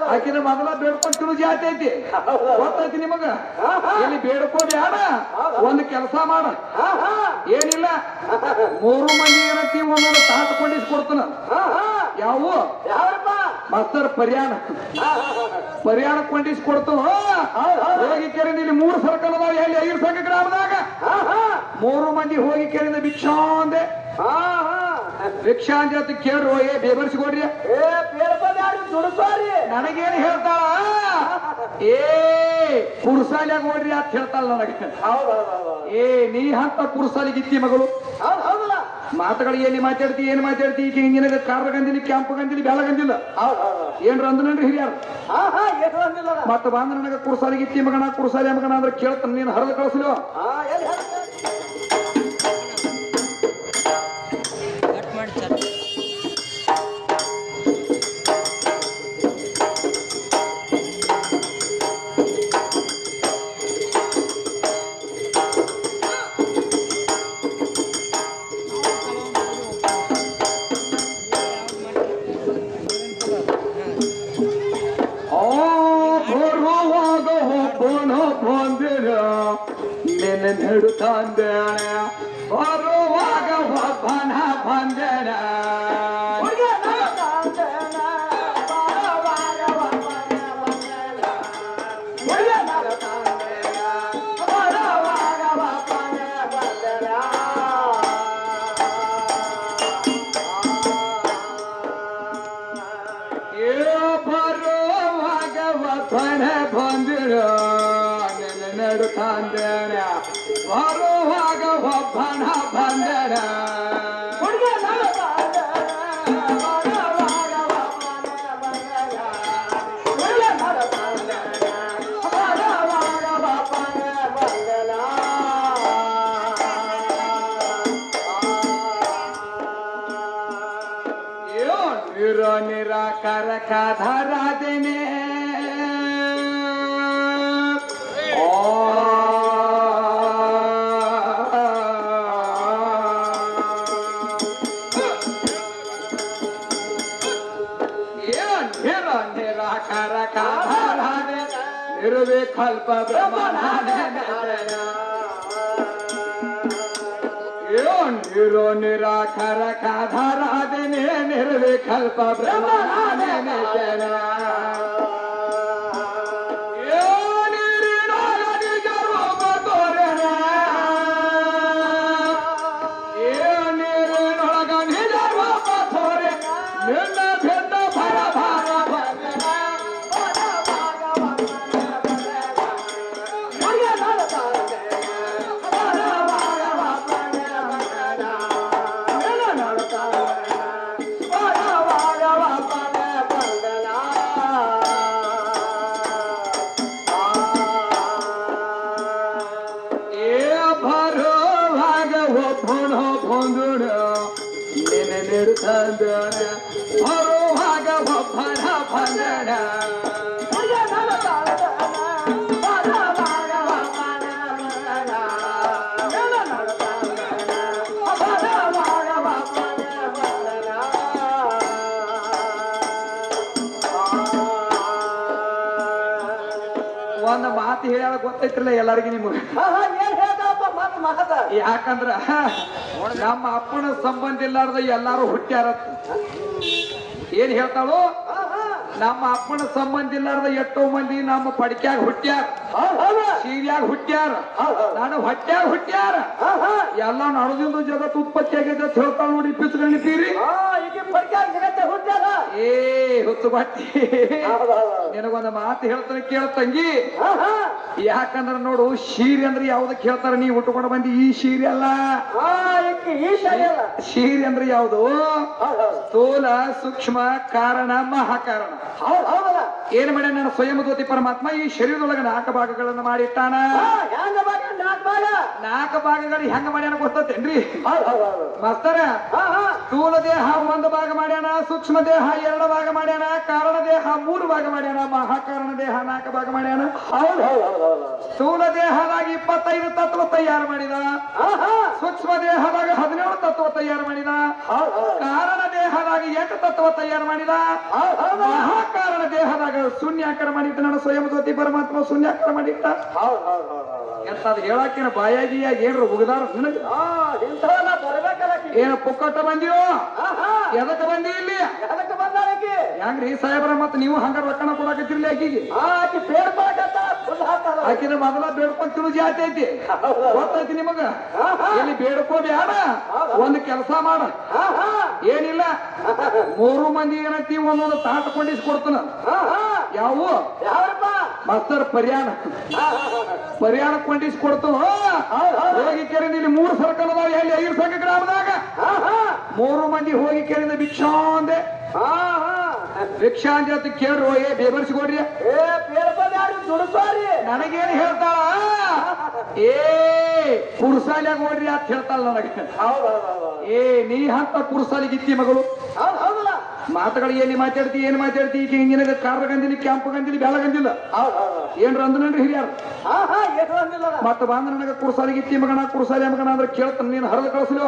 ಆಕಿನ ಮೊದಲ ಬೇಡ್ಕೊಂಡ್ ತಿಳು ಜಾತಿ ಐತಿ ಗೊತ್ತೈತಿ ನಿಮಗ ಇಲ್ಲಿ ಬೇಡ್ಕೋಬೇಡ ಒಂದು ಕೆಲಸ ಮಾಡ ಏನಿಲ್ಲ 3 ಮಂದಿ ಏನಂತಿ ಒಂದೊಂದು ತಾಟ್ ಕೊಂಡಿಸ್ಕೊಡ್ತಾನ ಯಾವ ಮಾಸ್ತರ್ ಪರಿಯಾಣ ಕೊಂಡಿಸ್ಕೊಡ್ತಾನ ಹೋಗಿ ಕೇಳಿದ 3 ಸರ್ಕಲ್ ಅದಾವ ಎಲ್ಲಿ 5 ಸಂಘ ಗ್ರಾಮದಾಗ 3 ಮಂದಿ ಹೋಗಿ ಕೇಳಿದ ಭಿಕ್ಷಾ ಅಂದೆ ಭಿಕ್ಷಾ ಅಂತ ಕೇಳ್ರು ಏ ಬೇಬರ್ಸ್ಕೊಡ್ರಿ ನನಗೇನು ಹೇಳ್ತಾಳ ಏ ಕುರ್ಸಾಲಿಯಾಗ ಓಡ್ರಿ ಅಂತ ಹೇಳ್ತಾಳ ನನಗೆ ಏ ನೀ ಅಂತ ಕುರ್ಸಾಲಿಗಿತ್ತಿ ಮಗಳು ಮಾತುಗಳು ಏನ್ ಮಾತಾಡ್ತಿ ಈಗ ಹಿಂಗಿನ ಕಾರ್ಗಂದಿಲ್ಲ ಕ್ಯಾಂಪ್ ಗಂದಿಲ್ಲ ಬೆಳಗಂದಿಲ್ಲ ಏನ್ರ ಅಂದ್ರಿ ಹಿರಿಯಾರ ಮತ್ತ ಬಂದ ನನಗ ಕುರ್ಸಾಲಿಗಿತ್ತಿ ಕುರ್ಸಾಲಿ ಮಗನ ಅಂದ್ರೆ ಕೇಳ್ತಾನ ನೀನು ಹರಿದು ಕಳಿಸ್ಲು ನೆಡುತ್ತಾಂದೇಣ ಬರುವಾಗ ಒಬ್ಬನ ಬಂದೇಣ ಬರುವಾಗ ಒಬ್ಬನ ಬಂದಿರ ನೆಡುತ್ತಾಂದೇಣ ಬರುವಾಗ ಒಬ್ಬನ ಬಂದರ ನಿರಾಕಾರ ಕಾಧರಾದೇನೆ ನಿರ್ವಿಕಲ್ಪ ನಿರೋ ನಿರಾಕಾರ ಕಾಧಾರಾದೇನೆ ನಿರ್ವಿಕಲ್ಪ ಬ್ರಹ್ಮನೇ ಬರುವಾಗ ಒಬ್ಬನ ಬಂದಣ ಒಂದು ಮಾತು ಹೇಳ ಗೊತ್ತೈತಿಲ್ಲ ಎಲ್ಲರಿಗೂ ನಿಮಗೆ ಯಾಕಂದ್ರ ನಮ್ಮ ಅಪ್ಪನ ಸಂಬಂಧ ಇಲ್ಲಾರ್ದ ಎಲ್ಲಾರು ಹುಟ್ಟ್ಯಾರ ಏನ್ ಹೇಳ್ತಾಳು ನಮ್ಮ ಅಪ್ಪನ ಸಂಬಂಧ ಇಲ್ಲಾರ್ದ ಎಷ್ಟೋ ಮಂದಿ ನಮ್ಮ ಪಡಿಕ್ಯಾಗ ಹುಟ್ಟ್ಯಾರ ಸೀರ್ಯಾಗ ಹುಟ್ಟ್ಯಾರ ನಾನು ಹೊಟ್ಟ್ಯಾಗ ಹುಟ್ಟ್ಯಾರ ಎಲ್ಲ ನಡದಿಂದ ಜಗತ್ತು ಉತ್ಪತ್ತಿ ಆಗೈತೆ ಅಂತ ಹೇಳ್ತಾಳ ನೋಡಿ ಪಿಸ್ಕೊಂಡಿದ್ದೀರಿ ಏ ಹುತ್ತು ಬಟ್ಟಿ ನಿನಗೊಂದು ಮಾತು ಹೇಳ್ತಾನೆ ಕೇಳ ತಂಗಿ ಯಾಕಂದ್ರ ನೋಡು ಶೀರಿ ಅಂದ್ರೆ ಯಾವ್ದಕ್ ಹೇಳ್ತಾರ ನೀ ಉಟ್ಕೊಂಡು ಬಂದಿ ಈ ಶೀರಿ ಅಲ್ಲ ಶೀರಿ ಅಂದ್ರೆ ಯಾವ್ದು ಸ್ಥೂಲ ಸೂಕ್ಷ್ಮ ಕಾರಣ ಮಹಾಕಾರಣ ಏನ್ ಮಾಡ್ಯಾನ ನನ್ನ ಸ್ವಯಂಭೂತಿ ಪರಮಾತ್ಮ ಈ ಶರೀರದೊಳಗೆ 4 ಭಾಗಗಳನ್ನು ಮಾಡಿಟ್ಟಾನ 4 ಭಾಗಗಳು ಹೆಂಗ ಮಾಡ್ಯಾನ ಗೊತ್ತೇನ್ರಿ ಮಾಸ್ತರ ಸ್ಥೂಲ ದೇಹ 1 ಭಾಗ ಮಾಡ್ಯಾನ ಸೂಕ್ಷ್ಮ ದೇಹ 2 ಭಾಗ ಮಾಡ್ಯಾನ ಕಾರಣ ದೇಹ 3 ಭಾಗ ಮಾಡ್ಯಾನ ಮಹಾಕಾರಣ ದೇಹ 4 ಭಾಗ ಮಾಡ್ಯಾನ ಸ್ಥೂಲ ದೇಹದಾಗ 25 ತತ್ವ ತಯಾರು ಮಾಡಿದ ಸೂಕ್ಷ್ಮ ದೇಹದಾಗ 17 ತತ್ವ ತಯಾರು ಮಾಡಿದ ಕಾರಣ ದೇಹದಾಗ 8 ತತ್ವ ತಯಾರು ಮಾಡಿದ ಮಹಾಕಾರಣ ನನ್ನ ದೇಹದಾಗ ಶೂನ್ಯಾಕಾರ ಮಾಡಿಟ್ಟ, ನನ್ನ ಸ್ವಯಂ ಜ್ಯೋತಿ ಪರಮಾತ್ಮ ಶೂನ್ಯಾಕಾರ ಮಾಡಿಟ್ಟ. ಎಂತ ಅದು ಹೇಳಾಕಿನ ಬಾಯಾಗಿಯ ಏನ್ರ ಉಗದಾರ ನಿನಗ ಏನ ಪುಕ್ಕಟ್ಟ ಬಂದಿಯೋ? ಎದಕ್ಕೆ ಬಂದಿ ಇಲ್ಲಿ? ಹೆಂಗ್ರಿ ಸಾಹೇಬ್ರ ಮತ್ ನೀವು ಹಂಗ ರೊಕ್ಕನ ಕೊಡಾಕತ್ತಿರ್ಲಿ ಆಕಿಗೆ? ಆಕಿನ ಮೊದಲ ಬೇಡ್ಕೊಂಡ್ ತಿಳು ಜಾತಿ ಐತಿ, ಗೊತ್ತೈತಿ ನಿಮಗ? ಎಲ್ಲಿ ಬೇಡ್ಕೋ ಬ್ಯಾಡ, ಒಂದ್ ಕೆಲಸ ಮಾಡ, ಏನಿಲ್ಲ 3 ಮಂದಿ ಏನೈತಿ ಒಂದೊಂದು ತಾಟ ಕೊಂಡಿಸ್ ಕೊಡ್ತಾನ. ಯಾವ ಮಾಸ್ತರ್ ಪರಿಯಾಣ ಕೊಂಡಿಸ್ ಕೊಡ್ತಾನ. ಹೋಗಿ ಕೇಳಿದ ಇಲ್ಲಿ 3 ಸರ್ಕಲ್ ಅದಾವ, ಎಲ್ಲಿ 5 ಸಂಘ ಗ್ರಾಮದಾಗ 3 ಮಂದಿ ಹೋಗಿ ಕೇಳಿದ ಭಿಕ್ಷಾ ಅಂದೆ. ಭಿಕ್ಷಾ ಅಂತ ಕೇಳ್ರು, ಏ ಬೇಬರ್ಸ್ಕೊಡ್ರಿ, ನನಗೇನು ಹೇಳ್ತಾಳ? ಏ ಕುರ್ಸಾಲ್ಯಾಗ ಓಡ್ರಿ ಅಂತ ಹೇಳ್ತಾಳ ನನಗೆ. ಏ ನೀ ಅಂತ ಕುರ್ಸಾಲಿಗಿತ್ತಿ ಮಗಳು, ಮಾತುಗಳು ಎಲ್ಲಿ ಮಾತಾಡ್ತಿ, ಏನ್ ಮಾತಾಡ್ತಿ? ಈಗ ಹಿಂಗಿನ ಕಾರ್ರ ಗಂದಿಲ್ಲ, ಕ್ಯಾಂಪ್ ಗಂದಿಲ್ಲ, ಬೆಳ ಗಂದಿಲ್ಲ, ಏನ್ರ ಅಂದ್ರಿ ಹಿರಿಯಾರು. ಮತ್ತ ಬಂದ ನನಗ ಕುರ್ಸಾಲಿಗಿತ್ತಿ ಮಗನ, ಕುರ್ಸಾಲಿ ಮಗನ ಅಂದ್ರೆ ಕೇಳ್ತಾನ, ನೀನ್ ಹರಿದ ಕಳಿಸ್ಲು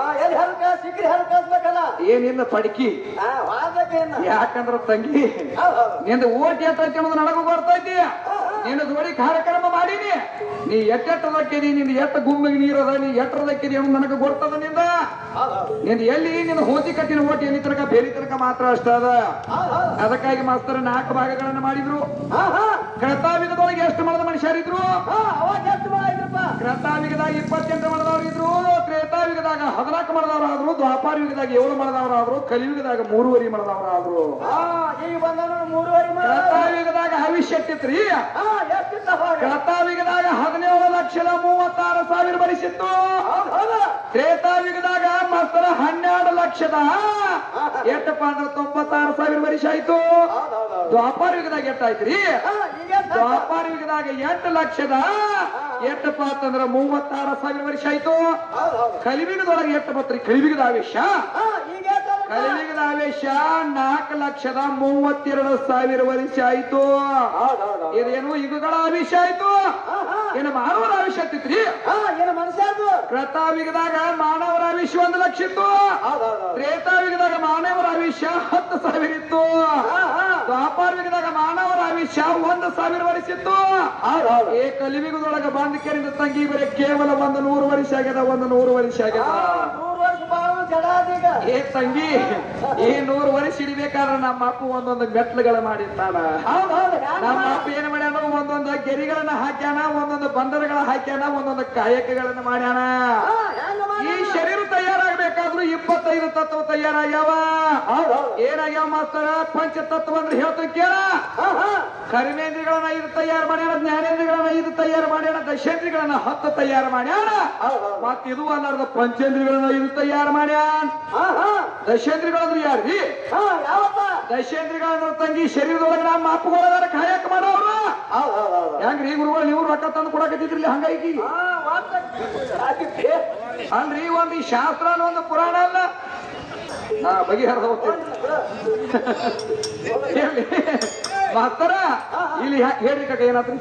ಏನಿಲ್ಲ ಪಡ್ಕಿ. ಯಾಕಂದ್ರ ತಂಗಿ ನಿಂದ ಓಟ್ ಎತ್ತೈತಿ ಅನ್ನೋದು ನನಗೂ ಬರ್ತೈತಿ. ನೀನು ಜೋಡಿ ಕಾರ್ಯಕ್ರಮ ಮಾಡೀನಿ, ನೀ ಎಟ್ಟೆಟ್ಟದಕ್ಕಿದಿ, ನಿಂದ ಎಟ್ಟ ಗುಮ್ಮಿಗೆ ನೀರದ, ನೀ ಎಟ್ಟರದಕ್ಕಿದಿ ಅನ್ನೋದು ನನಗೆ ಗೊತ್ತದ. ನಿಂದ ಎಲ್ಲಿ ನಿನ್ನ ಹೋತಿ ಕಟ್ಟಿನ ಓಟ್ ಎಲ್ಲಿ ತನಕ ಬೇಲಿ ತನಕ ಮಾತ್ರ ಅಷ್ಟ ಅದ. ಅದಕ್ಕಾಗಿ ಮಾಸ್ತರ 4 ಭಾಗಗಳನ್ನ ಮಾಡಿದ್ರು. ಕ್ರತಾವಿಗದೊಳಗೆ ಎಷ್ಟು ಮಣದ ಮನುಷ್ಯರಿದ್ರು? ಕ್ರತಾವಿಗದಾಗ 28 ಮಣದವ್ರು, ತ್ರೇತಾವಿಗದಾಗ 14 ಮಣದವರಾದ್ರು, ದ್ವಾಪಾರ ಯುಗದಾಗ 7 ಮಣದವರಾದ್ರು, ಕಲಿಯುಗದಾಗ 3.5 ಮಣದವರಾದ್ರು. ಕ್ರತಾವಿಗದಾಗ ಭವಿಷ್ಯತ್ತಿತ್ರಿ. ಕ್ರತಾವಿಗದಾಗ 17,36,000 ಬರಿಸಿತ್ತು. ತ್ರೇತಾವಿಗದಾಗ ಮಾಸ್ತರ 12,00,000 ಎಷ್ಟಪ್ಪ ಅಂದ್ರೆ 96,000 ವರ್ಷ ಆಯ್ತು. ದ್ವಾಪಾರ ಯುಗದಾಗ ಎಷ್ಟಾಯ್ತ್ರಿ? ದ್ವಾಪಾರ ಯುಗದಾಗ 8,00,000 ಎಷ್ಟಪ್ಪ ಅಂತಂದ್ರ 36,000 ವರ್ಷ ಆಯ್ತು. ಕಲಿಯುಗದೊಳಗೆ ಎಷ್ಟು ಬತ್ರಿ? ಕಲಿಯುಗದ ಆವೇಶ, ಕಲಿಯುಗದ ಆವೇಶ 4,32,000 ವರ್ಷ ಆಯ್ತು. ಇದೇನು ಯುಗಗಳ ಆವೇಶ ಆಯ್ತು? ಏನು ಮಾನವರ ಆವೇಶ ಆಗ್ತಿತ್ರಿ? ಕ್ರತಾವಿಗದಾಗ ಮಾನವರ ಆವೇಶ 1,00,000 ಇತ್ತು. ತ್ರೇತಾವಿಗದಾಗ ಮಾನವರ ಆವೇಶ 10,000 ಇತ್ತು. ದ್ವಾಪಾರಯುಗದಾಗ ಮಾನವರ ಆವೇಶ 1,000 ವರ್ಷ ಇತ್ತು. ಏ ಕಲಿಯುಗದೊಳಗ ಬಂದ ಕೇಳಿದ ತಂಗಿ ಬರೀ ಕೇವಲ 100 ವರ್ಷ ಆಗ್ಯದ, 100 ವರ್ಷ ಆಗ್ಯದ. ಏ ತಂಗಿ, ಈ 100 ವರ್ಷ ಇಡಬೇಕಾದ್ರೆ ನಮ್ಮ ಅಪ್ಪ ಒಂದೊಂದು ಮೆಟ್ಲುಗಳ ಮಾಡಿರ್ತಾನ. ನಮ್ಮ ಅಪ್ಪ ಏನ್ ಮಾಡ್ಯಾನ? ಒಂದೊಂದು ಗೆರಿಗಳನ್ನ ಹಾಕ್ಯಾನ, ಒಂದೊಂದು ಬಂದರಗಳ ಹಾಕ್ಯಾನ, ಒಂದೊಂದು ಕಾಯಕಗಳನ್ನ ಮಾಡ್ಯಾನ. ಈ ಶರೀರ ತಯಾರಾಗಬೇಕಾದ್ರೂ 25 ತತ್ವ ತಯಾರಾಗ್ಯಾವ. ಏನಾಗ್ಯಾವ ಮಾಸ್ತರ? ಪಂಚತತ್ವ ಅಂದ್ರೆ ಹೇಳ್ತ ಕೇಳ. ಕರ್ಮೇಂದ್ರಿಗಳನ್ನ 5 ತಯಾರು ಮಾಡ್ಯಾನ, ಜ್ಞಾನೇಂದ್ರಿಗಳನ್ನ 5 ತಯಾರು ಮಾಡ್ಯಾನ, ದಶೇಂದ್ರಿಗಳನ್ನ 10 ತಯಾರು ಮಾಡ್ಯಾನ. ಮತ್ತ ಇದು ಅಲ್ಲಾರ್ದ ಪಂಚೇಂದ್ರಿಗಳನ್ನ 5 ತಯಾರು ಮಾಡ್ಯಾನ. ದಶೇಂದ್ರಿಗಳಂದ್ರೆ ಯಾರ್ರಿ? ದಶೇಂದ್ರಿಗಳಂದ್ರ ತಂಗಿ ಶರೀರದೊಳಗ ನಮ್ಮ ಅಪ್ಪಗಳದಾರ ಕಾಯಕ ಮಾಡೋರು. ಹೆಂಗ್ರಿ ಗುರುಗಳು ನೀವು ರೊಕ್ಕ ತಂದು ಕೊಡಕತ್ತಿದ್ರಿ ಹಂಗಾಗಿ? ಅಲ್ರಿ ಒಂದು ಶಾಸ್ತ್ರ ಒಂದು ಪುರಾಣ ಅಲ್ಲ, ಬಗೆಹರಿದ ಹೋಗ್ತೀವಿ ಮಾಸ್ತರ. ಇಲ್ಲಿ ಹೇಳ್ರಿ ಕಕ್ಕ ಏನಾದ್ರಿ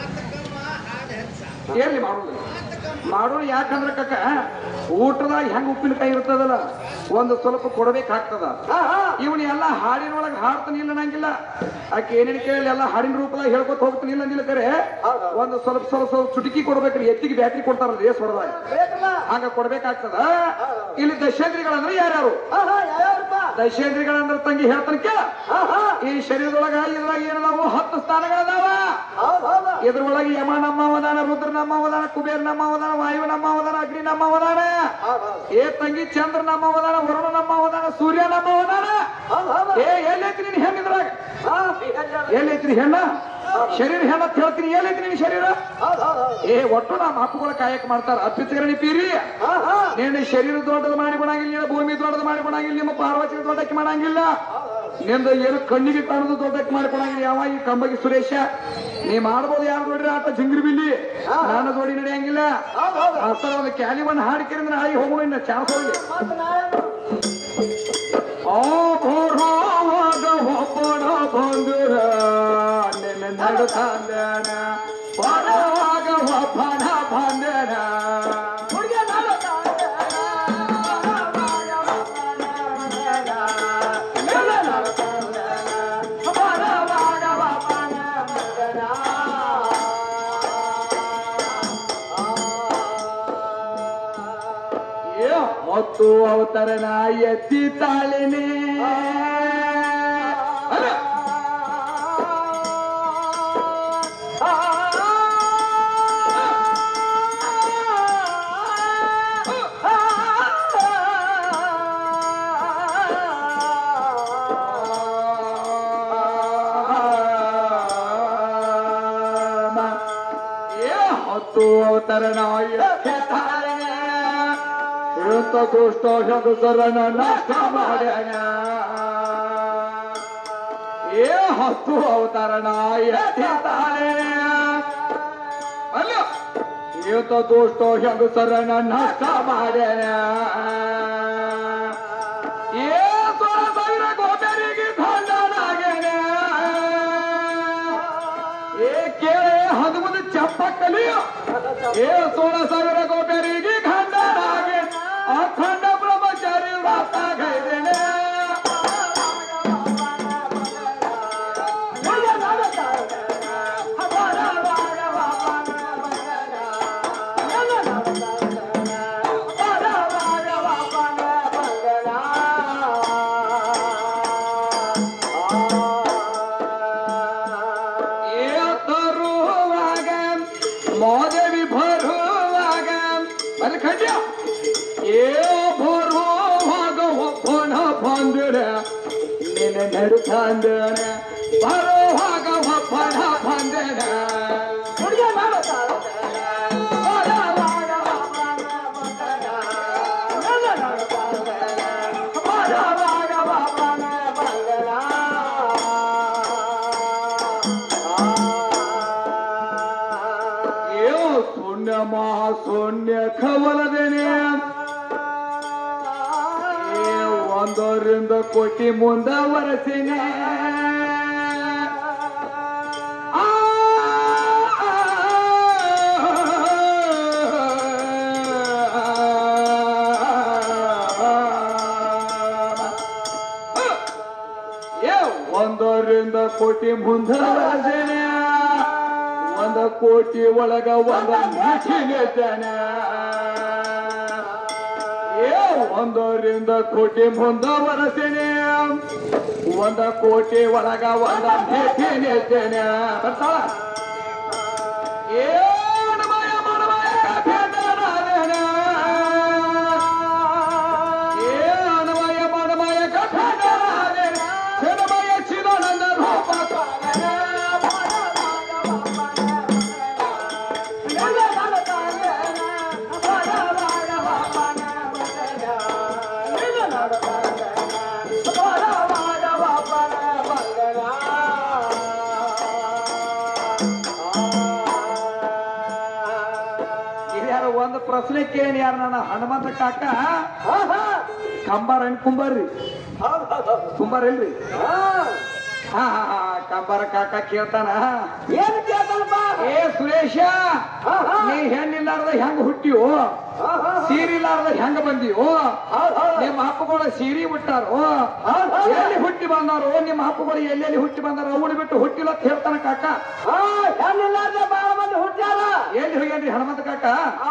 ಹೇಳಿ ಮಾಡೋದು. ಯಾಕಂದ್ರೆ ಕಕ್ಕ ಊಟದಾಗ ಹೆಂಗ್ ಉಪ್ಪಿನಕಾಯಿ ಇರ್ತದಲ್ಲ, ಒಂದು ಸ್ವಲ್ಪ ಕೊಡಬೇಕಾಗ್ತದ. ಇವನು ಎಲ್ಲ ಹಾಡಿನೊಳಗೆ ಹಾಡ್ತಾನೆ ಇಲ್ಲ ನಂಗಿಲ್ಲ, ಆಕೆ ಏನೇನು ಕೇಳಿ ಎಲ್ಲ ಹಾಡಿನ ರೂಪದಾಗ ಹೇಳ್ಕೊತ ಹೋಗ್ತಾನೆ ಇಲ್ಲ ಅಂದಿಲ್ಲ. ಕರೆ ಒಂದು ಸ್ವಲ್ಪ ಚುಟುಕಿ ಕೊಡ್ಬೇಕ್ರಿ. ಎತ್ತಿಗೆ ಬ್ಯಾಟ್ರಿ ಕೊಡ್ತಾರಲ್ಲ ರೇಸ್ ಹೊಡೆದಾಗ, ಹಂಗ ಕೊಡ್ಬೇಕಾಗ್ತದ. ಇಲ್ಲಿ ದಶೇಂದ್ರಿಗಳಂದ್ರೆ ಯಾರ್ಯಾರು? ದಶೇಂದ್ರಿಗಳಂದ್ರೆ ತಂಗಿ ಹೇಳ್ತಾನೆ ಕೇಳ. ಈ ಶರೀರದೊಳಗ ಇದ್ರಾಗ ಏನದಾವು? 10 ಸ್ಥಾನಗಳದಾವ. ಇದ್ರೊಳಗೆ ಯಮ ನಮ್ಮ ಅವದಾನ, ರುದ್ರ ನಮ್ಮ ಅವದಾನ, ಕುಬೇರ ನಮ್ಮ ಅವದಾನ, ವಾಯು ನಮ್ಮ ಅವದಾನ, ಅಗ್ನಿ ನಮ್ಮ ಅವದಾನ. ಏ ತಂಗಿ ಚಂದ್ರ ನಮ್ಮ ಅವದಾನ, ವರುಣ ನಮ್ಮ ಅವದಾನ, ಸೂರ್ಯ ನಮ್ಮ ಅವದಾನ. ಏ ಎಲ್ಲೈತಿ ನೀನ್ ಹೆಣ್ಣಿದ್ರಾಗ? ಎಲ್ಲೈತ್ರಿ ಹೆಣ್ಣ? ಶರೀರ ಹೆಣ್ಣ ಅಂತ ಹೇಳ್ತೀನಿ. ಎಲ್ಲೈತಿ ನಿನ್ ಶರೀರ? ಏ ಒಟ್ಟು ನಮ್ಮ ಅಪ್ಪಗಳ ಕಾಯಕ ಮಾಡ್ತಾರ. ಅಪ್ಪಿತರಣಿ ಪೀರಿ ನೀನು ಶರೀರ ದೊಡ್ಡದು ಮಾಡಿ ಕೊಡಂಗಿಲ್ಲ, ಭೂಮಿ ದೊಡ್ಡದು ಮಾಡಿ ಕೊಡಂಗಿಲ್ಲ, ನಿಮ್ಮ ಪಾರ್ವತಿ ದೊಡ್ಡಕ್ಕೆ ಮಾಡಂಗಿಲ್ಲ, ನಿಂದ ಏನು ಕಣ್ಣಿಗೆ ಕಾಣೋದು ದೊಡ್ಡಕ್ಕೆ ಮಾಡಿ ಕೊಡಂಗಿಲ್ಲ. ಯಾವ ಈ ಕಂಬಗಿ ಸುರೇಶ ನೀ ಮಾಡ್ಬೋದು. ಯಾರು ನೋಡ್ರಿ ಆಟ ಜಿಂಗ್ರಿ ಬಿಲ್ಲಿ, ನಾನು ಜೋಡಿ ನಡೆಯಂಗಿಲ್ಲ. ಆತರ ಒಂದು ಕ್ಯಾಲಿವನ್ ಹಾಡಿಕೆರಿಂದ ನಾಳೆ ಹೋಗುವ ಇನ್ನ ಚಾನ್ಸ್ ಹೋಗಿ. ಬಂದುರ ನಡುತ್ತಾಂದನ ಪರವಾಗ ಒಬ್ಬನ ಬಂದನ. ಪರವಾಗ ಹೊತ್ತು ಅವತರನ ಎತ್ತಿ ತಾಳಿನಿ ಅವತರಣ ಎಂತ ದುಷ್ಟ ಶಬ್ದರನ ನಷ್ಟ ಮಾಡ್ಯಾನ ಹತ್ತು ಅವತರಣ ಎತ್ತಿದ್ದಾನೆ ಅಲ್ಲ ಎಂತ ದುಷ್ಟ ಶಬ್ದರನ ನಷ್ಟ ಮಾಡ್ಯಾನ ಸಾವಿರ ಗೋಟರಿಗೆ ಖಂಡನಾಗ್ಯಾನ ಕೇಳಿ ಹದಿಮೂರು ಚಪ್ಪಕ್ಕಲಿ 16,000 ಕೋಟರಿಗೆ ಖಂಡನಾಗೆ ಅಖಂಡ ಬ್ರಹ್ಮಚಾರಿ ವ್ರತ ಗೈದೇನೆ ಮೋದೇವಿ ಭರುವಾಗ ಅಲ್ಲಿ ಖಂಡ್ಯ ಭರುವಾಗ ಒಬ್ಬನ ಬಂದಿರ ನಿನ್ನ ನಡುತ್ತಂದನ ಬರುವಾಗ ಒಬ್ಬನ ಬಂದಿರ ಶೂನ್ಯ ಖವಲದೇನೆ ಒಂದರಿಂದ ಕೋಟಿ ಮುಂದವರೆಸಿನೆ ಒಂದರಿಂದ ಕೋಟಿ ಮುಂದವರೆಸಿನೆ ಒಂದ ಕೋಟಿ ಒಳಗ ಒಂದ ಮಿತಿಲೇತಾನೆ ಒಂದರಿಂದ ಕೋಟಿ ಮುಂದವರೆಸೇನೆ ಒಂದ ಕೋಟಿ ಒಳಗ ಒಂದ ಮಿತಿಲೇತಾನೆ ಬರ್ತಾಳ ಮಯ ಮನಮಯ ಕಥೆನಾದೇನೆ ಅನಮಯ ಮನಮಯ ಕಥೆನಾದೇನೆ ಚಿನ್ಮಯ ಚಿದಾನಂದ ರೂಪ ಒಂದು ಪ್ರಶ್ನೆ ಕೇಳಿ ಯಾರು ನನ್ನ ಹನುಮಂತ ಕಾಕ ಕಂಬಾರ ಕುಂಬಾರ್ರಿ ಕುಂಬಾರಿಲ್ರಿ ಕಂಬಾರ ಕಾಕ ಕೇಳ್ತಾನ ಏನ್ ಕೇಳ್ತಾನಪ್ಪ ಸುರೇಶ ನೀ ಹೆಣ್ಣಿಲ್ಲಾರ್ದ ಹೆಂಗ ಹುಟ್ಟಿಯೋ ಸೀರಿಲಾರ್ದ ಹೆಂಗ ಬಂದಿಯೋ ನಿಮ್ಮ ಹಪ್ಪಗಳು ಸೀರಿ ಬಿಟ್ಟಾರೋ ಎಲ್ಲಿ ಹುಟ್ಟಿ ಬಂದಾರೋ ನಿಮ್ಮ ಹಪ್ಪಗಳು ಎಲ್ಲೆಲ್ಲಿ ಹುಟ್ಟಿ ಬಂದಾರೋ ಅವಳು ಬಿಟ್ಟು ಹುಟ್ಟಿಲ್ಲ ಅಂತ ಹೇಳ್ತಾನ ಕಾಕ ಹೆಣ್ಣಿಲ್ಲಾರ್ದ ಬಾಳ ಮಂದಿ ಹುಟ್ಟ್ಯಾರ ಎಲ್ಲಿ ಹೋಗ್ಯಾನ್ರಿ ಹನುಮಂತ ಕಾಕ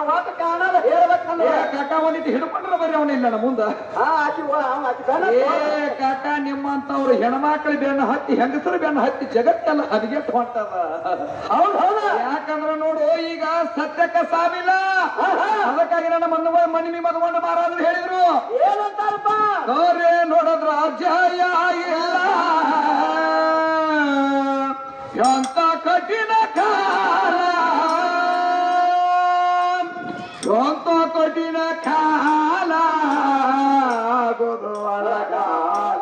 ಕಾಕ ಒಂದಿಟ್ಟು ಹಿಡ್ಕೊಂಡ್ರ ಬರ್ರಿ ಅವನಿಲ್ಲ ಮುಂದ ಕಾಕ ನಿಮ್ಮಂತವ್ರು ಹೆಣ್ಮಕ್ಳು ಬೆನ್ನ ಹತ್ತಿ ಹೆಂಗಸರು ಬೆನ್ನ ಹತ್ತಿ ಜಗತ್ತೆಲ್ಲ ಹದಗೆಟ್ಟು ಹೊಂಟದ ಯಾಕಂದ್ರ ನೋಡು ಈಗ ಸತ್ಯಕ್ಕ ಸಾವಿಲ್ಲ ಅದಕ್ಕಾಗಿ ನನ್ನ ಮನವಿ ಮದುಗೊಂಡು ಮಾರಾದ್ರು ಹೇಳಿದ್ರು ಏನಂತಾರಪ್ಪ ನೋಡಿದ್ರ ಅಜಯ ಇಲ್ಲ ಎಂತ ಕಠಿಣ ಕಾಲ ಎಂತ ಕಠಿಣ ಕಾಲ ಒಳಗಾಲ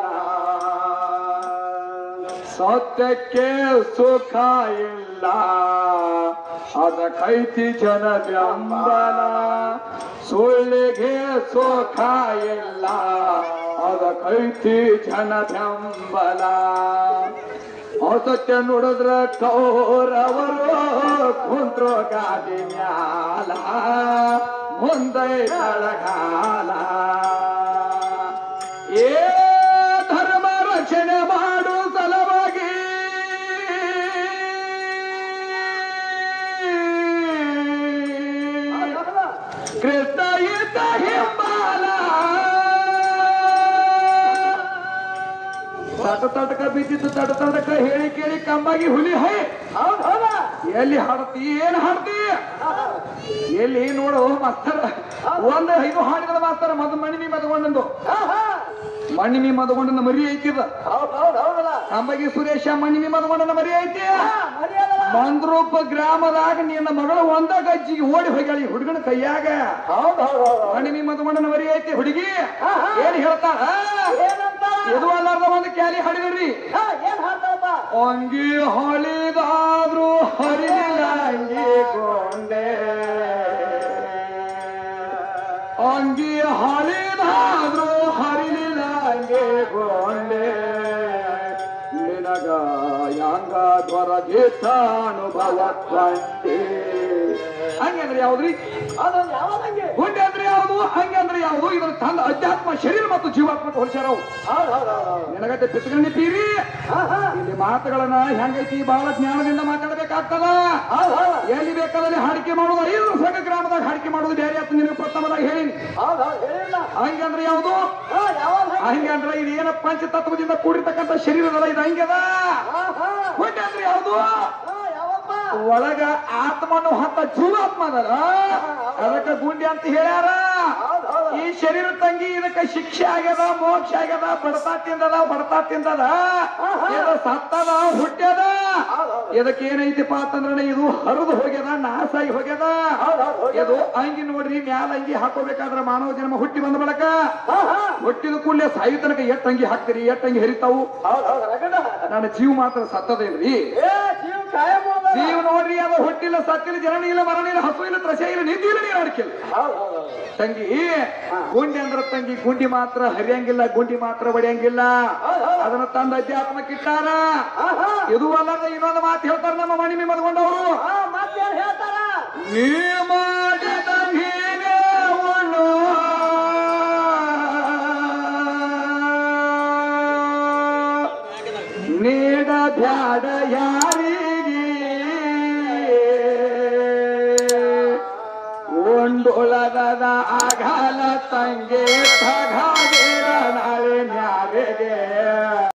ಸತ್ಯಕ್ಕೆ ಸುಖ ಇಲ್ಲ ಅದಕ್ಕೈತಿ ಜನ ಬೆಂಬಲ ಸುಳ್ಳಿಗೆ ಸುಖ ಇಲ್ಲ ಅದಕ್ಕೈತಿ ಜನ ಬೆಂಬಲ ಸತ್ಯ ನೋಡಿದ್ರ ಕೌರವರು ಕುಂತ್ರು ಗಾದಿ ಮ್ಯಾಲ ಮುಂದೆ ಕಳಗಾಲ ಧರ್ಮ ರಕ್ಷಣೆ ಮಾಡು ಸಲವಾಗಿ ಕೃಷ್ಣ ಇದ್ದ ಹಿಂಬಾಲ ತಟಕ ಬಿದ್ದಿತ್ತು ತಡಕ ಹೇಳಿ ಕೇಳಿ ಕಂಬಾಗಿ ಹುಲಿ ಹೈ ಎಲ್ಲಿ ಹಾಡ್ತಿ ಏನ್ ಹಾಡ್ತಿ ಎಲ್ಲಿ ನೋಡು ಮಾಸ್ತರ ಒಂದು ಇದು ಹಾಡಿದ ಮಾಸ್ತರ ಮಣ್ಣಿಮಿ ಮದ್ಕೊಂಡಂದು ಮಣ್ಣಿಮಿ ಮದ್ಕೊಂಡನ ಮರಿ ಐತಿದ ಕಂಬಗಿ ಸುರೇಶ ಮಣ್ಣಿಮಿ ಮದ್ಕೊಂಡನ ಮರಿ ಐತಿ ಮಂದ್ರೂಪ ಗ್ರಾಮದಾಗ ನಿನ್ನ ಮಗಳು ಒಂದ ಗಜ್ಜಿಗೆ ಓಡಿ ಹೋಗ್ಯಾಳಿ ಹುಡುಗನ ಕೈಯಾಗ ಮಣ್ಣಿಮಿ ಮದ್ಕೊಂಡನ ಮರಿ ಐತಿ ಹುಡುಗಿ ಏನ್ ಹೇಳ್ತಾಳ ಇದು ಅಲ್ಲಾರ್ದ ಒಂದು ಕ್ಯಾಲಿ ಹಾಡಿದ್ರಿ ಅಂಗಿ ಹೊಳಿದಾದ್ರು ಹರಿಲಿಲ್ಲ ಅಂಗಿ ಕೊಂಡೆ ಅಂಗಿ ಹೊಳಿದಾದ್ರು ಹರಿಲಿಲ್ಲ ಅಂಗಿ ಕೊಂಡೆ ನಿನಗ ಯಾಂಗ ದ್ವರದಿಟ್ಟ ಅನುಭವ ಕಂಡೆ ಹಂಗೆ ಅಂದ್ರೆ ಯಾವ್ದ್ರಿ ಗುಂಡೆ ಅಂದ್ರೆ ಯಾವುದು ಹಂಗೆ ಅಂದ್ರೆ ಯಾವುದು ಇದ್ರ ತಂದ ಅಧ್ಯಾತ್ಮ ಶರೀರ ಮತ್ತು ಜೀವಾತ್ಮಕ ಹೋಲಿಸ್ಯಾರವು ನಿನಗತ್ತೆ ಪಿತ್ಕೊಂಡಿದ್ದೀರಿ ಇಲ್ಲಿ ಮಾತುಗಳನ್ನ ಹೆಂಗೈತಿ ಬಹಳ ಜ್ಞಾನದಿಂದ ಮಾತಾಡಬೇಕಾಗ್ತದ ಎಲ್ಲಿ ಬೇಕಾದಲ್ಲಿ ಹಾಡಿಕೆ ಮಾಡುವುದು 5 ಸಂಘ ಗ್ರಾಮದಾಗ ಹಾಡಿಕೆ ಮಾಡುವುದು ಬೇರೆ ಆಯ್ತು ನಿನಗೆ ಪ್ರಥಮದಾಗ ಹೇಳಿನಿ ಹಂಗೆ ಅಂದ್ರೆ ಯಾವುದು ಹಂಗೆ ಅಂದ್ರೆ ಇದು ಏನ ಪಂಚತತ್ವದಿಂದ ಕೂಡಿರ್ತಕ್ಕಂಥ ಶರೀರದಲ್ಲ ಇದು ಹಂಗದ ಗುಂಡೆ ಅಂದ್ರೆ ಯಾವುದು ಒಳಗ ಆತ್ಮನು ಹತ್ತ ಜೀವಾತ್ಮ ಅದಲ್ಲ ಅದಕ್ಕೆ ಗುಂಡಿ ಅಂತ ಹೇಳ್ಯಾರ ಈ ಶರೀರ ತಂಗಿ ಇದಕ್ಕೆ ಶಿಕ್ಷೆ ಆಗ್ಯದ ಮೋಕ್ಷ ಆಗ್ಯದ ಬಡತಾ ತಿಂದದ ಇದು ಸತ್ತದ ಹುಟ್ಟ್ಯದ ಇದಕ್ಕೆ ಏನೈತಿಪ್ಪ ಅಂತಂದ್ರೆ ಇದು ಹರಿದು ಹೋಗ್ಯದ ನಾಶ ಆಗಿ ಹೋಗ್ಯದ ಇದು ಅಂಗಿ ನೋಡ್ರಿ ಮ್ಯಾಲ ಅಂಗಿ ಹಾಕೋಬೇಕಾದ್ರ ಮಾನವ ಜನ್ಮ ಹುಟ್ಟಿ ಬಂದ ಬಳಕ ಹುಟ್ಟಿದ ಕೂಡಲೇ ಸಾಯು ತನಕ ಎಟ್ ಅಂಗಿ ಹಾಕ್ತೀರಿ ಎಟ್ ಅಂಗಿ ಹರಿತಾವು ನನ್ನ ಜೀವ ಮಾತ್ರ ಸತ್ತದೇನ್ರಿ ಜೀವ ನೋಡ್ರಿ ಅದು ಹುಟ್ಟಿಲ್ಲ ಸತ್ತಿಲ್ಲ ಜನನಿ ಇಲ್ಲ ಮರಣ ಇಲ್ಲ ಹಸು ಇಲ್ಲ ತ್ರಸ ಇಲ್ಲ ನಿಂದಿ ಇಲ್ಲ ನೀರು ಅಡಕಿಲ್ಲ ತಂಗಿ ಗುಂಡಿ ಅಂದ್ರ ತಂಗಿ ಗುಂಡಿ ಮಾತ್ರ ಹರಿಯಂಗಿಲ್ಲ ಗುಂಡಿ ಮಾತ್ರ ಬಡಿಯಂಗಿಲ್ಲ ಅದನ್ನ ತಂದ ಅಧ್ಯಾತ್ಮಕ್ಕಿಟ್ಟಾರ ಇದು ಅಲ್ಲದ ಇನ್ನೊಂದು ಮಾತು ಹೇಳ್ತಾರ ನಮ್ಮ ಮಣಿಮಿ ಮದ್ಕೊಂಡವರು ನೀ ಮಾಡಿದ ಹೀನೇವನು ನೀಡ ಬ್ಯಾಡ ಯಾರಿಗೆ ಒಂಡೊಳಗದ ಆಗಲ ತಂಗೆ ತಗಾಗಿರನ